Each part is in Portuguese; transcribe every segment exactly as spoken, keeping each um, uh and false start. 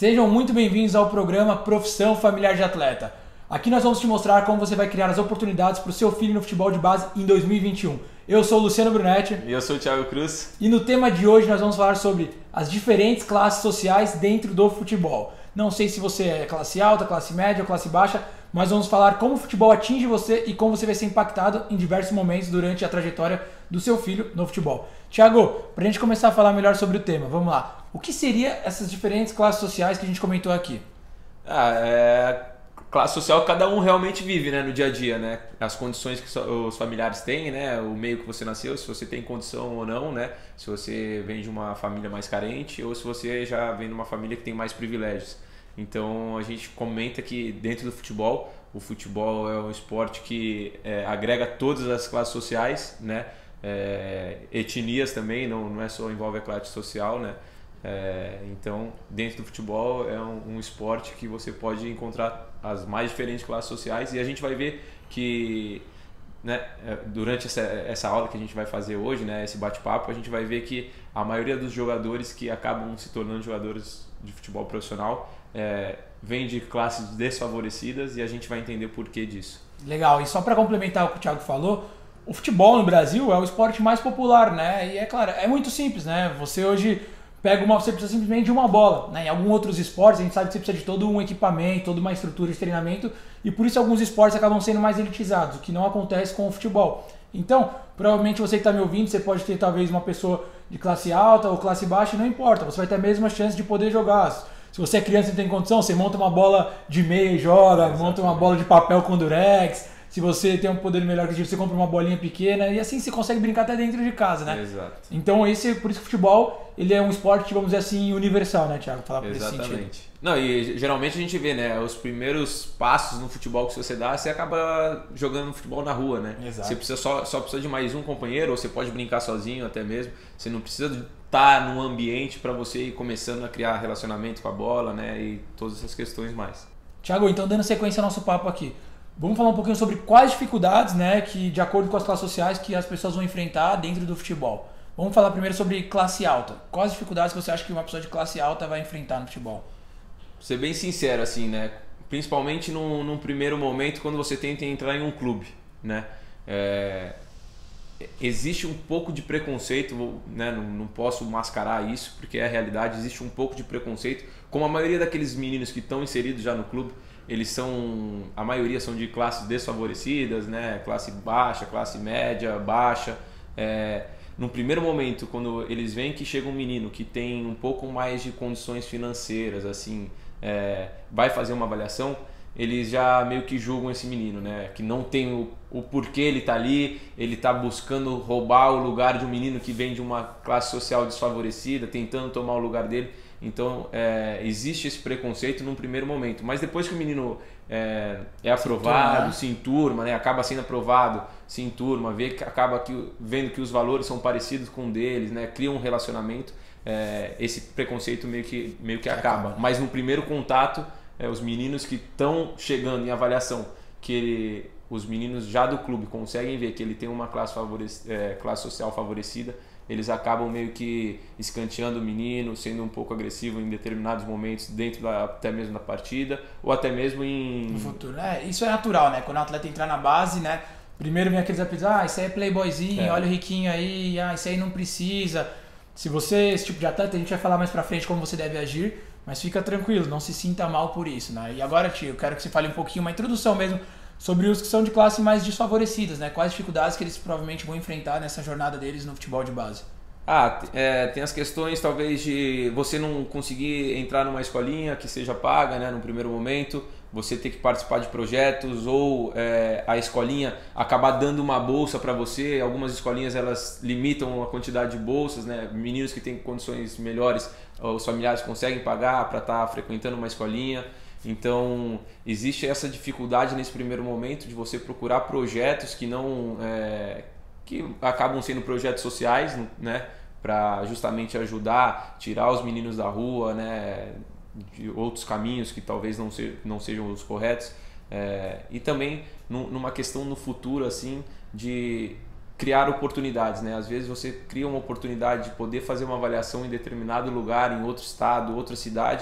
Sejam muito bem-vindos ao programa Profissão Familiar de Atleta. Aqui nós vamos te mostrar como você vai criar as oportunidades para o seu filho no futebol de base em dois mil e vinte e um. Eu sou o Luciano Brunetti. E eu sou o Thiago Cruz. E no tema de hoje nós vamos falar sobre as diferentes classes sociais dentro do futebol. Não sei se você é classe alta, classe média ou classe baixa, mas vamos falar como o futebol atinge você e como você vai ser impactado em diversos momentos durante a trajetória do seu filho no futebol. Thiago, para a gente começar a falar melhor sobre o tema, vamos lá. O que seriam essas diferentes classes sociais que a gente comentou aqui? Ah, é... Classe social cada um realmente vive, né, no dia a dia, né? As condições que os familiares têm, né? O meio que você nasceu, se você tem condição ou não, né? Se você vem de uma família mais carente ou se você já vem de uma família que tem mais privilégios. Então a gente comenta que dentro do futebol, o futebol é um esporte que é, agrega todas as classes sociais, né? É, etnias também, não, não é só envolve a classe social, né? É, então, dentro do futebol é um, um esporte que você pode encontrar as mais diferentes classes sociais e a gente vai ver que, né, durante essa, essa aula que a gente vai fazer hoje, né, esse bate-papo, a gente vai ver que a maioria dos jogadores que acabam se tornando jogadores de futebol profissional é, vem de classes desfavorecidas e a gente vai entender o porquê disso. Legal, e só para complementar o que o Thiago falou, o futebol no Brasil é o esporte mais popular, né? E é claro, é muito simples, né? Você hoje pega uma, você precisa simplesmente de uma bola, né? Em alguns outros esportes a gente sabe que você precisa de todo um equipamento, toda uma estrutura de treinamento e por isso alguns esportes acabam sendo mais elitizados, o que não acontece com o futebol. Então, provavelmente você que está me ouvindo, você pode ter talvez uma pessoa de classe alta ou classe baixa, não importa, você vai ter a mesma chance de poder jogar. Se você é criança e não tem condição, você monta uma bola de meia e joga, Exatamente. monta uma bola de papel com durex. Se você tem um poder melhor que você compra uma bolinha pequena e assim você consegue brincar até dentro de casa, né? Exato. Então esse, por isso que o futebol ele é um esporte, vamos dizer assim, universal, né, Thiago? Falar por Exatamente. esse sentido. Não, e geralmente a gente vê, né, os primeiros passos no futebol que você dá, você acaba jogando futebol na rua, né? Exato. Você precisa só, só precisa de mais um companheiro, ou você pode brincar sozinho até mesmo. Você não precisa estar num ambiente para você ir começando a criar relacionamento com a bola, né, e todas essas questões mais. Thiago, então dando sequência ao nosso papo aqui. Vamos falar um pouquinho sobre quais dificuldades, né, que de acordo com as classes sociais que as pessoas vão enfrentar dentro do futebol. Vamos falar primeiro sobre classe alta. Quais dificuldades você acha que uma pessoa de classe alta vai enfrentar no futebol? Vou ser bem sincero, assim, né, principalmente num, num primeiro momento quando você tenta entrar em um clube, né, é, existe um pouco de preconceito, né, não, não posso mascarar isso porque é a realidade, existe um pouco de preconceito, como a maioria daqueles meninos que estão inseridos já no clube. Eles são, a maioria são de classes desfavorecidas, né? Classe baixa, classe média, baixa. É, no primeiro momento, quando eles veem que chega um menino que tem um pouco mais de condições financeiras, assim, é, vai fazer uma avaliação, eles já meio que julgam esse menino, né? Que não tem o, o porquê ele tá ali, ele tá buscando roubar o lugar de um menino que vem de uma classe social desfavorecida, tentando tomar o lugar dele. Então, é, existe esse preconceito num primeiro momento, mas depois que o menino é, é aprovado, se enturma, né? Acaba sendo aprovado, se enturma, vê que, acaba que, vendo que os valores são parecidos com o deles, né? Cria um relacionamento, é, esse preconceito meio que, meio que acaba. Mas no primeiro contato, é, os meninos que estão chegando em avaliação, que ele, os meninos já do clube conseguem ver que ele tem uma classe, favorec- é, classe social favorecida, eles acabam meio que escanteando o menino, sendo um pouco agressivo em determinados momentos dentro da, até mesmo da partida, ou até mesmo em... No futuro, né? Isso é natural, né? Quando o atleta entrar na base, né? Primeiro vem aqueles apitos, ah, isso aí é playboyzinho, é. olha o riquinho aí, ah, isso aí não precisa. Se você, esse tipo de atleta, a gente vai falar mais pra frente como você deve agir, mas fica tranquilo, não se sinta mal por isso, né? E agora, tio, eu quero que você fale um pouquinho, uma introdução mesmo, sobre os que são de classe mais desfavorecidas, né? Quais dificuldades que eles provavelmente vão enfrentar nessa jornada deles no futebol de base? Ah, é, tem as questões talvez de você não conseguir entrar numa escolinha que seja paga, né, no primeiro momento, você ter que participar de projetos ou é, a escolinha acabar dando uma bolsa para você. Algumas escolinhas elas limitam a quantidade de bolsas, né? Meninos que têm condições melhores, os familiares conseguem pagar para estar frequentando uma escolinha. Então existe essa dificuldade nesse primeiro momento de você procurar projetos que não é, que acabam sendo projetos sociais, né, para justamente ajudar, tirar os meninos da rua, né, de outros caminhos que talvez não, se, não sejam os corretos, é, e também numa questão no futuro assim de criar oportunidades, né? Às vezes você cria uma oportunidade de poder fazer uma avaliação em determinado lugar, em outro estado, outra cidade,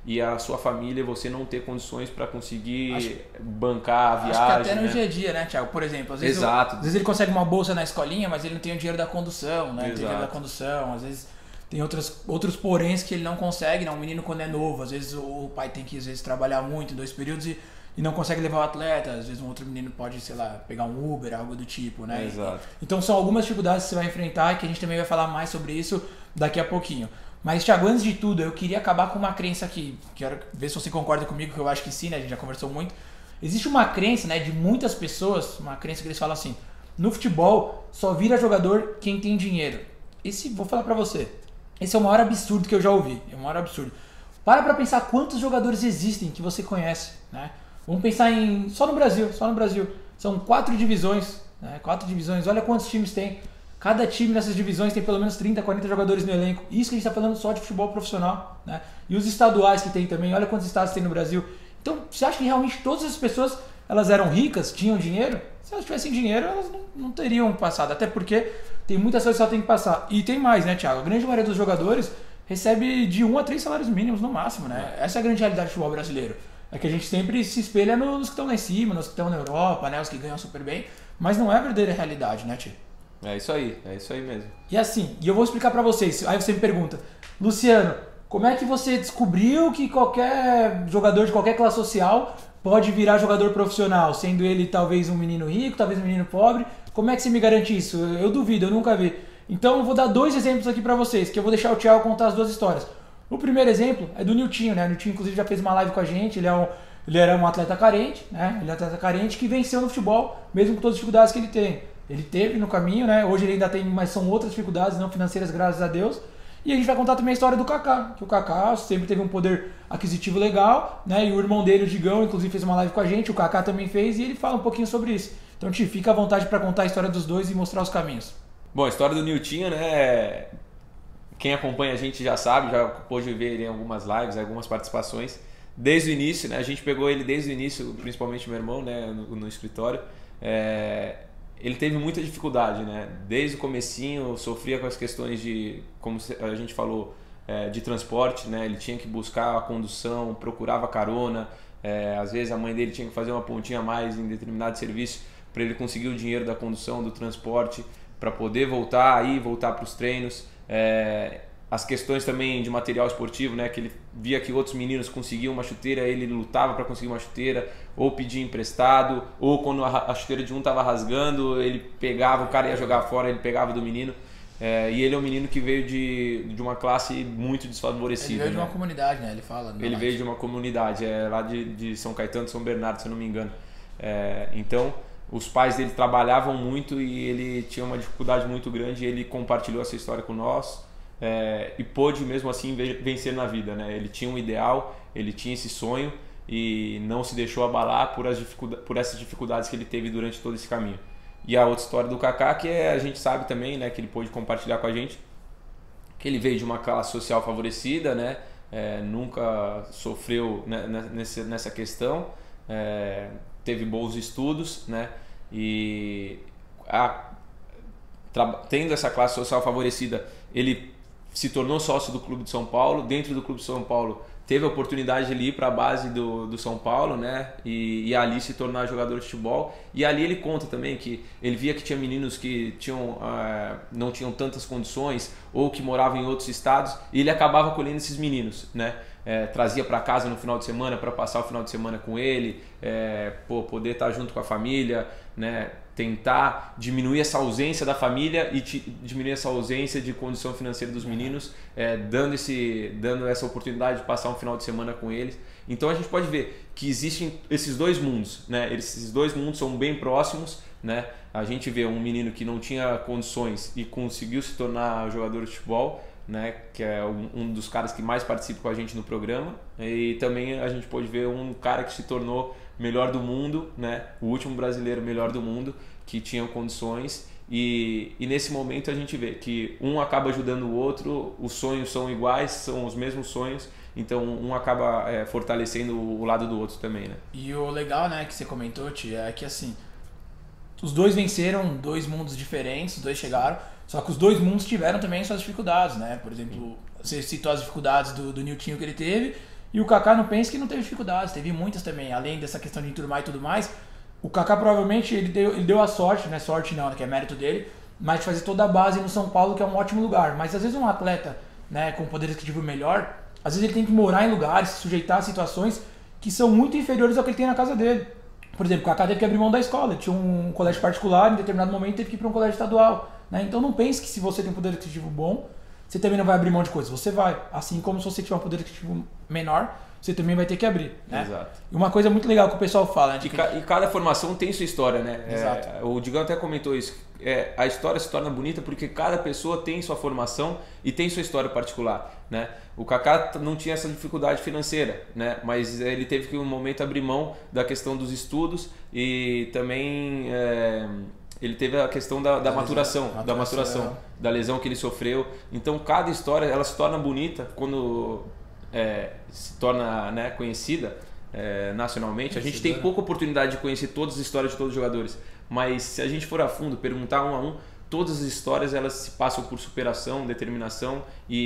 e a sua família você não ter condições para conseguir acho, bancar a viagem. Acho que até no né? dia a dia, né, Thiago? Por exemplo, às vezes, Exato. Eu, às vezes ele consegue uma bolsa na escolinha, mas ele não tem o dinheiro da condução, né? Não tem o dinheiro da condução, às vezes tem outros, outros poréns que ele não consegue, né? Um menino quando é novo, às vezes o pai tem que às vezes trabalhar muito em dois períodos e, e não consegue levar o atleta, às vezes um outro menino pode, sei lá, pegar um Uber, algo do tipo, né? Exato. Então são algumas dificuldades que você vai enfrentar e que a gente também vai falar mais sobre isso daqui a pouquinho. Mas, Thiago, antes de tudo, eu queria acabar com uma crença aqui. Quero ver se você concorda comigo, que eu acho que sim, né? A gente já conversou muito. Existe uma crença, né, de muitas pessoas, uma crença que eles falam assim, no futebol só vira jogador quem tem dinheiro. Esse, vou falar pra você, esse é o maior absurdo que eu já ouvi. É o maior absurdo. Para pra pensar quantos jogadores existem que você conhece, né? Vamos pensar em... Só no Brasil, só no Brasil. São quatro divisões, né? Quatro divisões. Olha quantos times tem. Cada time nessas divisões tem pelo menos trinta, quarenta jogadores no elenco. Isso que a gente está falando só de futebol profissional, né? E os estaduais que tem também, olha quantos estados tem no Brasil. Então, você acha que realmente todas as pessoas elas eram ricas, tinham dinheiro? Se elas tivessem dinheiro, elas não, não teriam passado. Até porque tem muitas coisas que ela tem que passar. E tem mais, né, Thiago? A grande maioria dos jogadores recebe de um a três salários mínimos no máximo, né? Essa é a grande realidade do futebol brasileiro. É que a gente sempre se espelha nos que estão lá em cima, nos que estão na Europa, né? Os que ganham super bem. Mas não é a verdadeira realidade, né, Tio? É isso aí, é isso aí mesmo. E assim, e eu vou explicar pra vocês. Aí você me pergunta, Luciano, como é que você descobriu que qualquer jogador de qualquer classe social pode virar jogador profissional, sendo ele talvez um menino rico, talvez um menino pobre? Como é que você me garante isso? Eu, eu duvido, eu nunca vi. Então eu vou dar dois exemplos aqui pra vocês, que eu vou deixar o Thiago contar as duas histórias. O primeiro exemplo é do Niltinho, né? O Niltinho inclusive já fez uma live com a gente, ele é um, ele era um atleta carente, né? Ele é um atleta carente que venceu no futebol, mesmo com todas as dificuldades que ele tem. Ele teve no caminho, né? Hoje ele ainda tem, mas são outras dificuldades não financeiras, graças a Deus. E a gente vai contar também a história do Kaká, que o Kaká sempre teve um poder aquisitivo legal, né? E o irmão dele, o Digão, inclusive fez uma live com a gente, o Kaká também fez, e ele fala um pouquinho sobre isso. Então, Ti, fica à vontade para contar a história dos dois e mostrar os caminhos. Bom, a história do Niltinho, né? Quem acompanha a gente já sabe, já pôde ver ele em algumas lives, algumas participações. Desde o início, né? A gente pegou ele desde o início, principalmente meu irmão, né? No, no escritório. É... Ele teve muita dificuldade, né? Desde o comecinho, sofria com as questões de, como a gente falou, é, de transporte, né? Ele tinha que buscar a condução, procurava carona. É, às vezes a mãe dele tinha que fazer uma pontinha a mais em determinado serviço para ele conseguir o dinheiro da condução, do transporte, para poder voltar aí, voltar para os treinos. É, as questões também de material esportivo, né? Que ele via que outros meninos conseguiam uma chuteira, ele lutava para conseguir uma chuteira, ou pedia emprestado, ou quando a chuteira de um estava rasgando, ele pegava, o cara ia jogar fora, ele pegava do menino. É, e ele é um menino que veio de, de uma classe muito desfavorecida. Ele veio né? de uma comunidade, né? Ele fala. Ele veio de uma comunidade, é, lá de, de São Caetano, São Bernardo, se eu não me engano. É, então, os pais dele trabalhavam muito e ele tinha uma dificuldade muito grande, e ele compartilhou essa história com nós. É, e pôde mesmo assim vencer na vida, né? Ele tinha um ideal, ele tinha esse sonho e não se deixou abalar por, as dificuldades, por essas dificuldades que ele teve durante todo esse caminho. E a outra história do Kaká, que é, a gente sabe também, né, que ele pôde compartilhar com a gente, que ele veio de uma classe social favorecida, né? É, nunca sofreu né, nessa, nessa questão, é, teve bons estudos, né? E a, tendo essa classe social favorecida, ele se tornou sócio do Clube de São Paulo. Dentro do Clube de São Paulo teve a oportunidade de ele ir para a base do, do São Paulo, né? E, e ali se tornar jogador de futebol. E ali ele conta também que ele via que tinha meninos que tinham, uh, não tinham tantas condições ou que moravam em outros estados, e ele acabava acolhendo esses meninos, né? É, trazia para casa no final de semana para passar o final de semana com ele, é, pô, poder estar junto com a família, né? Tentar diminuir essa ausência da família e diminuir essa ausência de condição financeira dos meninos, é, dando, esse, dando essa oportunidade de passar um final de semana com eles. Então a gente pode ver que existem esses dois mundos, né? Esses dois mundos são bem próximos, né? A gente vê um menino que não tinha condições e conseguiu se tornar jogador de futebol, né, que é um, um dos caras que mais participa com a gente no programa, e também a gente pode ver um cara que se tornou melhor do mundo, né, o último brasileiro melhor do mundo, que tinha condições, e, e nesse momento a gente vê que um acaba ajudando o outro, os sonhos são iguais, são os mesmos sonhos, então um acaba é, fortalecendo o lado do outro também, né. E o legal, né, que você comentou, Tia, é que assim, os dois venceram dois mundos diferentes, os dois chegaram, só que os dois mundos tiveram também suas dificuldades, né? Por exemplo, você citou as dificuldades do, do Niltinho que ele teve, E o Kaká, não pense que não teve dificuldades, teve muitas também, além dessa questão de enturmar e tudo mais. O Kaká provavelmente ele deu, ele deu a sorte, né? Sorte não, que é mérito dele, mas de fazer toda a base no São Paulo, que é um ótimo lugar. Mas às vezes um atleta, né, com poder aquisitivo melhor, às vezes ele tem que morar em lugares, se sujeitar a situações que são muito inferiores ao que ele tem na casa dele. Por exemplo, o Kaká teve que abrir mão da escola, ele tinha um colégio particular, em determinado momento teve que ir para um colégio estadual. Né? Então não pense que se você tem um poder aquisitivo bom, você também não vai abrir mão de coisas, você vai. Assim como se você tiver um poder aquisitivo menor, você também vai ter que abrir. Né? Exato. E uma coisa muito legal que o pessoal fala... Né, e, ca e cada formação tem sua história, né? Exato. É, o Digão até comentou isso. É, a história se torna bonita porque cada pessoa tem sua formação e tem sua história particular, né? O Kaká não tinha essa dificuldade financeira, né? Mas ele teve que um momento abrir mão da questão dos estudos e também é, ele teve a questão da, da maturação, maturação, da maturação, da lesão que ele sofreu. Então cada história ela se torna bonita quando é, se torna, né, conhecida é, nacionalmente. A gente tem pouca oportunidade de conhecer todas as histórias de todos os jogadores. Mas se a gente for a fundo, perguntar um a um, todas as histórias elas se passam por superação, determinação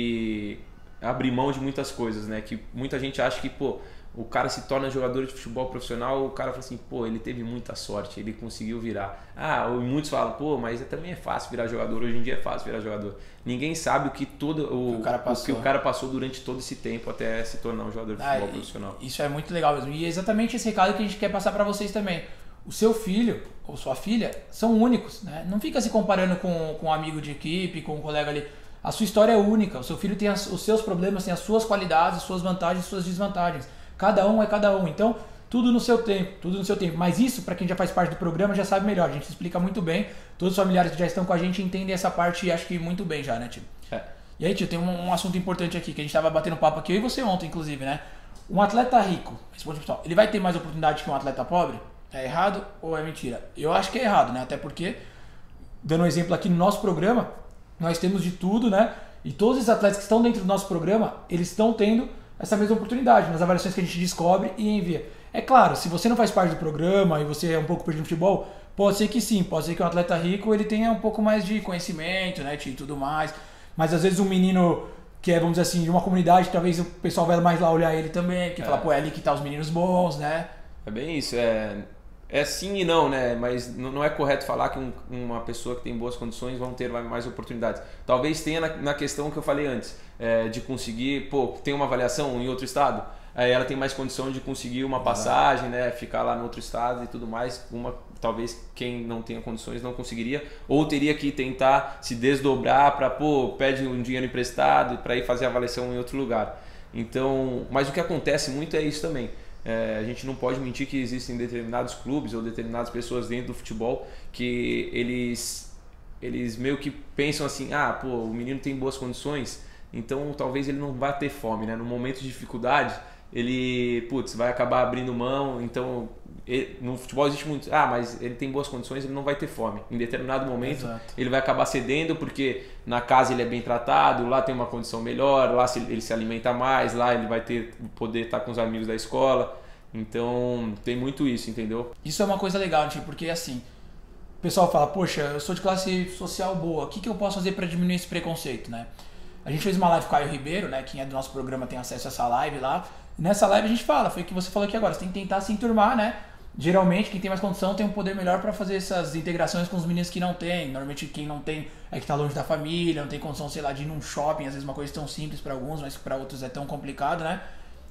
e abrir mão de muitas coisas, né? Que muita gente acha que, pô, o cara se torna jogador de futebol profissional, o cara fala assim, pô, ele teve muita sorte, ele conseguiu virar. Ah, ou muitos falam, pô, mas também é fácil virar jogador, hoje em dia é fácil virar jogador. Ninguém sabe o que todo o, o, cara passou. o, que o cara passou durante todo esse tempo até se tornar um jogador de ah, futebol profissional. Isso é muito legal mesmo. E é exatamente esse recado que a gente quer passar para vocês também. O seu filho ou sua filha são únicos, né? Não fica se comparando com, com um amigo de equipe, com um colega ali. A sua história é única, o seu filho tem as, os seus problemas, tem as suas qualidades, as suas vantagens, as suas desvantagens. Cada um é cada um, então tudo no seu tempo, tudo no seu tempo. Mas isso, para quem já faz parte do programa, já sabe melhor, a gente explica muito bem. Todos os familiares que já estão com a gente entendem essa parte, acho que muito bem já, né, tio? É. E aí, tio, tem um, um assunto importante aqui, que a gente estava batendo papo aqui, eu e você ontem, inclusive, né? Um atleta rico, ele vai ter mais oportunidade que um atleta pobre? É errado ou é mentira? Eu acho que é errado, né? Até porque, dando um exemplo aqui no nosso programa, nós temos de tudo, né? E todos os atletas que estão dentro do nosso programa, eles estão tendo essa mesma oportunidade nas avaliações que a gente descobre e envia. É claro, se você não faz parte do programa e você é um pouco perdido no futebol, pode ser que sim, pode ser que um atleta rico ele tenha um pouco mais de conhecimento, né, e tudo mais. Mas às vezes um menino que é, vamos dizer assim, de uma comunidade, talvez o pessoal vai mais lá olhar ele também, porque é. fala, pô, é ali que tá os meninos bons, né? É bem isso, é... É sim e não, né? Mas não é correto falar que um, uma pessoa que tem boas condições vão ter mais oportunidades. Talvez tenha na, na questão que eu falei antes, é, de conseguir, pô, tem uma avaliação em outro estado, aí ela tem mais condição de conseguir uma passagem, né? Ficar lá no outro estado e tudo mais. Uma, talvez quem não tenha condições não conseguiria, ou teria que tentar se desdobrar para, pô, pede um dinheiro emprestado para ir fazer a avaliação em outro lugar. Então, mas o que acontece muito é isso também. É, a gente não pode mentir que existem determinados clubes ou determinadas pessoas dentro do futebol que eles, eles meio que pensam assim, ah, pô, o menino tem boas condições, então talvez ele não vá ter fome, né? No momento de dificuldade, ele, putz, vai acabar abrindo mão, então ele, no futebol existe muito, ah, mas ele tem boas condições, ele não vai ter fome. Em determinado momento, Exato. ele vai acabar cedendo porque na casa ele é bem tratado, lá tem uma condição melhor, lá ele se alimenta mais, lá ele vai ter poder estar com os amigos da escola. Então, tem muito isso, entendeu? Isso é uma coisa legal, tipo, porque assim, o pessoal fala, poxa, eu sou de classe social boa, o que, que eu posso fazer para diminuir esse preconceito, né? A gente fez uma live com o Caio Ribeiro, né? Quem é do nosso programa tem acesso a essa live lá. E nessa live a gente fala, foi o que você falou aqui agora, você tem que tentar se enturmar, né? Geralmente, quem tem mais condição tem um poder melhor para fazer essas integrações com os meninos que não tem. Normalmente, quem não tem é que tá longe da família, não tem condição, sei lá, de ir num shopping. Às vezes, uma coisa tão simples para alguns, mas para outros é tão complicado, né?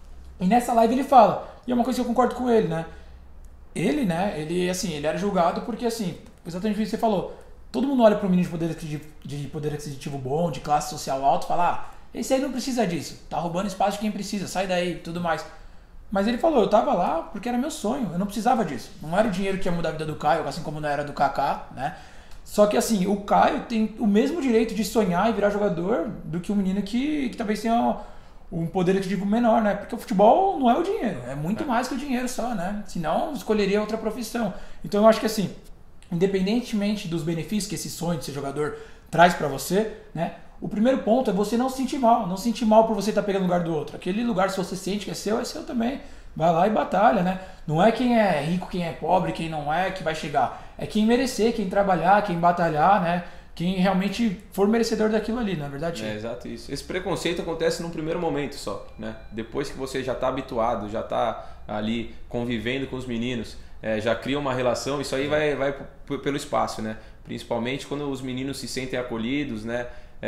E nessa live ele fala, e é uma coisa que eu concordo com ele, né? Ele, né, ele, assim, ele era julgado porque, assim, exatamente o que você falou. Todo mundo olha para um menino de poder aquisitivo, de poder aquisitivo bom, de classe social alta, e fala, ah, esse aí não precisa disso, tá roubando espaço de quem precisa, sai daí, tudo mais. Mas ele falou, eu tava lá porque era meu sonho, eu não precisava disso. Não era o dinheiro que ia mudar a vida do Caio, assim como não era do Kaká, né? Só que assim, o Caio tem o mesmo direito de sonhar e virar jogador do que um menino que, que talvez tenha um poder aquisitivo menor, né? Porque o futebol não é o dinheiro, é muito mais que o dinheiro só, né? Senão, escolheria outra profissão. Então eu acho que assim, independentemente dos benefícios que esse sonho de ser jogador traz pra você, né? O primeiro ponto é você não se sentir mal, não se sentir mal por você estar pegando o lugar do outro. Aquele lugar, se você sente que é seu, é seu também. Vai lá e batalha, né? Não é quem é rico, quem é pobre, quem não é que vai chegar. É quem merecer, quem trabalhar, quem batalhar, né? quem realmente for merecedor daquilo ali, não é verdade? É, exato isso. Esse preconceito acontece num primeiro momento só, né? Depois que você já está habituado, já está ali convivendo com os meninos, é, já cria uma relação, isso aí vai, vai pelo espaço, né? Principalmente quando os meninos se sentem acolhidos, né?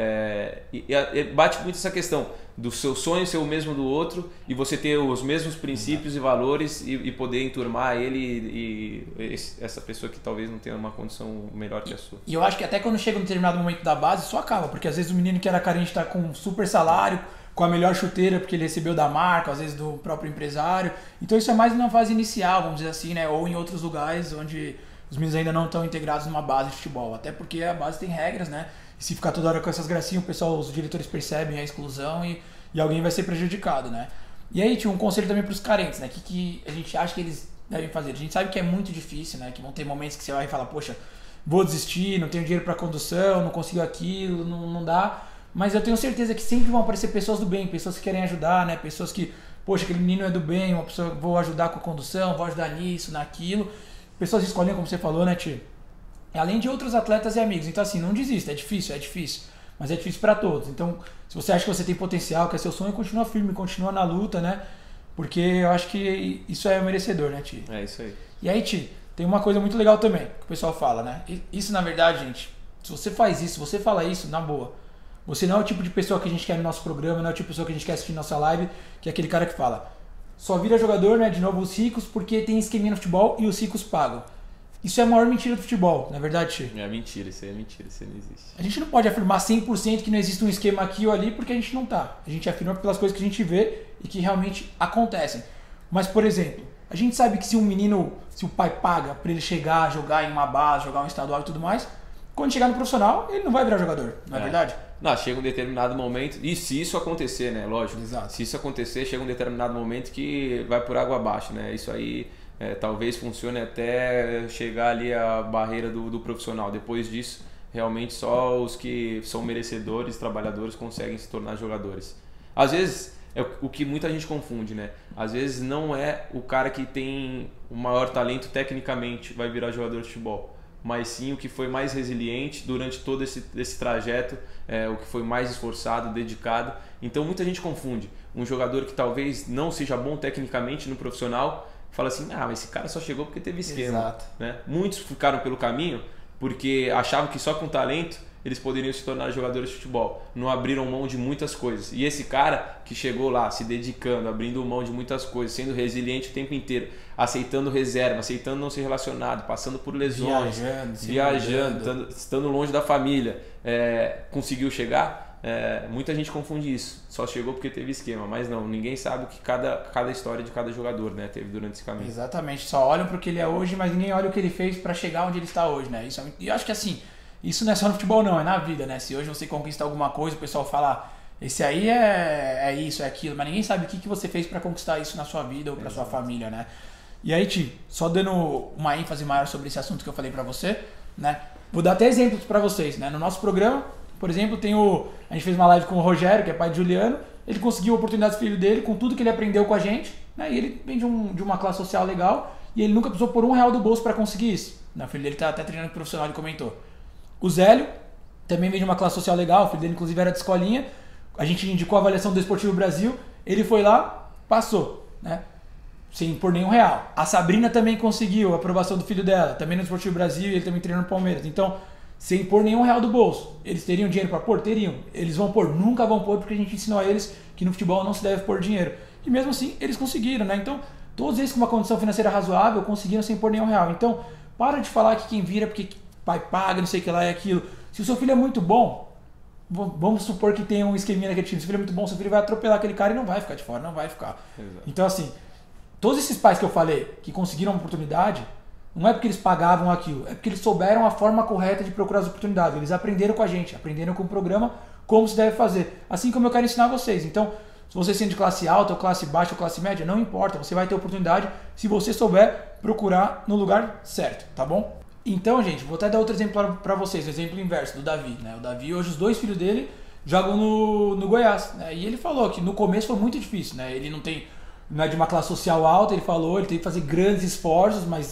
É, e, e bate muito essa questão do seu sonho ser o mesmo do outro e você ter os mesmos princípios Exato. E valores e, e poder enturmar ele e, e esse, essa pessoa que talvez não tenha uma condição melhor que a sua. E eu acho que até quando chega um determinado momento da base, isso acaba, porque às vezes o menino que era carente está com um super salário, com a melhor chuteira porque ele recebeu da marca, às vezes do próprio empresário. Então isso é mais na fase inicial, vamos dizer assim, né? Ou em outros lugares onde os meninos ainda não estão integrados numa base de futebol. Até porque a base tem regras, né? E se ficar toda hora com essas gracinhas, o pessoal, os diretores percebem a exclusão e, e alguém vai ser prejudicado, né? E aí tinha um conselho também para os carentes, né? O que, que a gente acha que eles devem fazer? A gente sabe que é muito difícil, né? Que vão ter momentos que você vai falar, poxa, vou desistir, não tenho dinheiro para condução, não consigo aquilo, não, não dá. Mas eu tenho certeza que sempre vão aparecer pessoas do bem, pessoas que querem ajudar, né? Pessoas que, poxa, aquele menino é do bem, uma pessoa, vou ajudar com a condução, vou ajudar nisso, naquilo. Pessoas escolhem, como você falou, né, tio? Além de outros atletas e amigos. Então, assim, não desista. É difícil, é difícil. Mas é difícil para todos. Então, se você acha que você tem potencial, que é seu sonho, continua firme, continua na luta, né? Porque eu acho que isso é merecedor, né, Ti? É isso aí. E aí, Ti, tem uma coisa muito legal também, que o pessoal fala, né? Isso, na verdade, gente, se você faz isso, se você fala isso, na boa, você não é o tipo de pessoa que a gente quer no nosso programa, não é o tipo de pessoa que a gente quer assistir nossa live, que é aquele cara que fala, só vira jogador, né, de novo os ricos, porque tem esqueminha no futebol e os ricos pagam. Isso é a maior mentira do futebol, não é verdade, Chi? É mentira, isso aí é mentira, isso aí não existe. A gente não pode afirmar cem por cento que não existe um esquema aqui ou ali, porque a gente não tá. A gente afirma pelas coisas que a gente vê e que realmente acontecem. Mas, por exemplo, a gente sabe que se um menino, se o pai paga para ele chegar, jogar em uma base, jogar um estadual e tudo mais, quando chegar no profissional, ele não vai virar jogador, não é, é. verdade? Não, chega um determinado momento, e se isso acontecer, né, lógico, Exato. Se isso acontecer, chega um determinado momento que vai por água abaixo, né, isso aí... É, talvez funcione até chegar ali a barreira do, do profissional. Depois disso, realmente só os que são merecedores, trabalhadores, conseguem se tornar jogadores. Às vezes, é o que muita gente confunde, né? Às vezes não é o cara que tem o maior talento tecnicamente vai virar jogador de futebol, mas sim o que foi mais resiliente durante todo esse, esse trajeto, é, o que foi mais esforçado, dedicado. Então muita gente confunde um jogador que talvez não seja bom tecnicamente no profissional, fala assim, ah, mas esse cara só chegou porque teve esquema. Exato. Né? Muitos ficaram pelo caminho porque achavam que só com talento eles poderiam se tornar jogadores de futebol. Não abriram mão de muitas coisas. E esse cara que chegou lá se dedicando, abrindo mão de muitas coisas, sendo resiliente o tempo inteiro, aceitando reserva, aceitando não ser relacionado, passando por lesões, viajando, viajando estando, estando longe da família, é, conseguiu chegar. É, muita gente confunde isso, só chegou porque teve esquema, mas não, ninguém sabe o que cada, cada história de cada jogador, né, teve durante esse caminho. Exatamente, só olham para o que ele é hoje, mas ninguém olha o que ele fez para chegar onde ele está hoje, né? Isso é, e eu acho que assim, isso não é só no futebol não, é na vida, né? Se hoje você conquista alguma coisa, o pessoal fala, esse aí é, é isso, é aquilo, mas ninguém sabe o que, que você fez para conquistar isso na sua vida ou para sua família, né? E aí, Ti, só dando uma ênfase maior sobre esse assunto que eu falei para você, né? Vou dar até exemplos para vocês, né? No nosso programa, por exemplo, tem o, a gente fez uma live com o Rogério, que é pai de Juliano, ele conseguiu a oportunidade do filho dele com tudo que ele aprendeu com a gente, né? E ele vem de, um, de uma classe social legal e ele nunca precisou pôr um real do bolso para conseguir isso. Né? O filho dele tá até treinando profissional, ele comentou. O Zélio também vem de uma classe social legal, o filho dele inclusive era de escolinha, a gente indicou a avaliação do Esportivo Brasil, ele foi lá, passou, né? Sem pôr nenhum real. A Sabrina também conseguiu a aprovação do filho dela, também no Esportivo Brasil, e ele também treinou no Palmeiras. Então, sem pôr nenhum real do bolso. Eles teriam dinheiro para pôr? Teriam. Eles vão pôr? Nunca vão pôr, porque a gente ensinou a eles que no futebol não se deve pôr dinheiro. E mesmo assim, eles conseguiram, né? Então, todos eles com uma condição financeira razoável conseguiram sem pôr nenhum real. Então, para de falar que quem vira porque pai paga, não sei o que lá é aquilo. Se o seu filho é muito bom, vamos supor que tem um esqueminha naquele time. Se o filho é muito bom, seu filho vai atropelar aquele cara e não vai ficar de fora, não vai ficar. Exato. Então, assim, todos esses pais que eu falei que conseguiram a oportunidade, não é porque eles pagavam aquilo, é porque eles souberam a forma correta de procurar as oportunidades. Eles aprenderam com a gente, aprenderam com o programa como se deve fazer. Assim como eu quero ensinar vocês. Então, se você sendo de classe alta, ou classe baixa, ou classe média, não importa. Você vai ter oportunidade se você souber procurar no lugar certo, tá bom? Então, gente, vou até dar outro exemplo para vocês, o exemplo inverso do Davi. Né? O Davi, hoje os dois filhos dele jogam no, no Goiás. Né? E ele falou que no começo foi muito difícil. Né? Ele não tem, não é de uma classe social alta, ele falou, ele teve que fazer grandes esforços, mas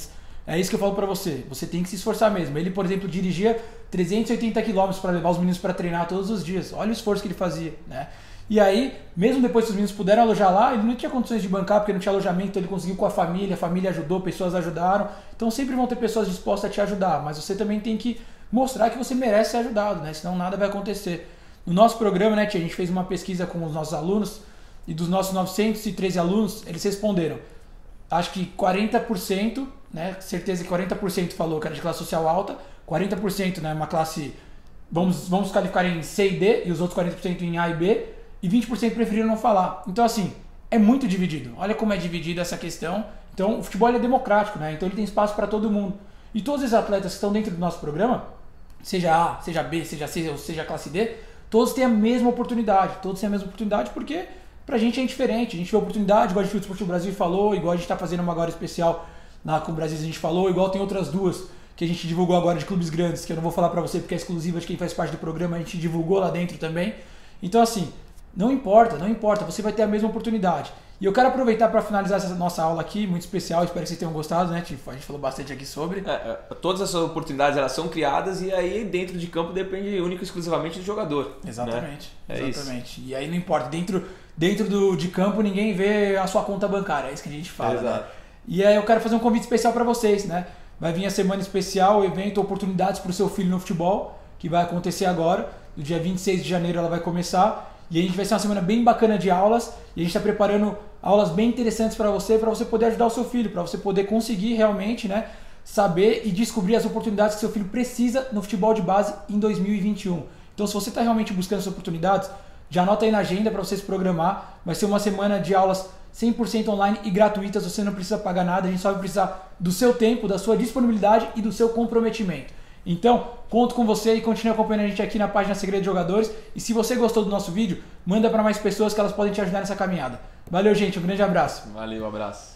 É isso que eu falo pra você. Você tem que se esforçar mesmo. Ele, por exemplo, dirigia trezentos e oitenta quilômetros para levar os meninos para treinar todos os dias. Olha o esforço que ele fazia, né? E aí, mesmo depois que os meninos puderam alojar lá, ele não tinha condições de bancar porque não tinha alojamento, então ele conseguiu com a família, a família ajudou, pessoas ajudaram. Então sempre vão ter pessoas dispostas a te ajudar, mas você também tem que mostrar que você merece ser ajudado, né? Senão nada vai acontecer. No nosso programa, né, tia, a gente fez uma pesquisa com os nossos alunos e dos nossos novecentos e treze alunos, eles responderam. Acho que quarenta por cento, né, certeza que quarenta por cento falou que era de classe social alta, quarenta por cento, né, uma classe, vamos, vamos qualificar em C e D, e os outros quarenta por cento em A e B, e vinte por cento preferiram não falar. Então, assim, é muito dividido. Olha como é dividida essa questão. Então, o futebol é democrático, né? Então ele tem espaço para todo mundo. E todos os atletas que estão dentro do nosso programa, seja A, seja B, seja C ou seja classe D, todos têm a mesma oportunidade. Todos têm a mesma oportunidade porque pra gente é indiferente. A gente vê a oportunidade, igual a gente o Esportivo Brasil falou, igual a gente está fazendo uma agora especial na com o Brasil a gente falou, igual tem outras duas que a gente divulgou agora de clubes grandes, que eu não vou falar para você porque é exclusiva de quem faz parte do programa, a gente divulgou lá dentro também. Então, assim, não importa, não importa, você vai ter a mesma oportunidade. E eu quero aproveitar para finalizar essa nossa aula aqui, muito especial, espero que vocês tenham gostado, né, Tifo? A gente falou bastante aqui sobre. É, é, todas essas oportunidades elas são criadas e aí dentro de campo depende única e exclusivamente do jogador. Exatamente, né? É exatamente. Isso. E aí não importa, dentro, dentro do, de campo ninguém vê a sua conta bancária, é isso que a gente fala. Exato. Né? E aí eu quero fazer um convite especial para vocês, né? Vai vir a semana especial, o evento Oportunidades para o seu filho no futebol, que vai acontecer agora, no dia vinte e seis de janeiro ela vai começar. E a gente vai ser uma semana bem bacana de aulas e a gente está preparando aulas bem interessantes para você, para você poder ajudar o seu filho, para você poder conseguir realmente, né, saber e descobrir as oportunidades que seu filho precisa no futebol de base em dois mil e vinte e um. Então, se você está realmente buscando essas oportunidades, já anota aí na agenda para você se programar. Vai ser uma semana de aulas cem por cento online e gratuitas, você não precisa pagar nada, a gente só vai precisar do seu tempo, da sua disponibilidade e do seu comprometimento. Então, conto com você e continue acompanhando a gente aqui na página Segredo de Jogadores. E se você gostou do nosso vídeo, manda para mais pessoas que elas podem te ajudar nessa caminhada. Valeu, gente. Um grande abraço. Valeu, um abraço.